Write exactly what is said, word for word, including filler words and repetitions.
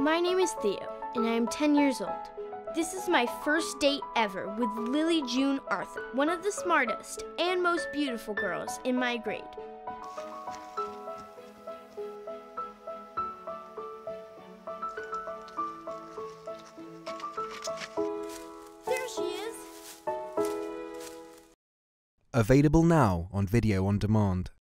My name is Theo, and I am ten years old. This is my first date ever with Lily June Arthur, one of the smartest and most beautiful girls in my grade. There she is! Available now on video on demand.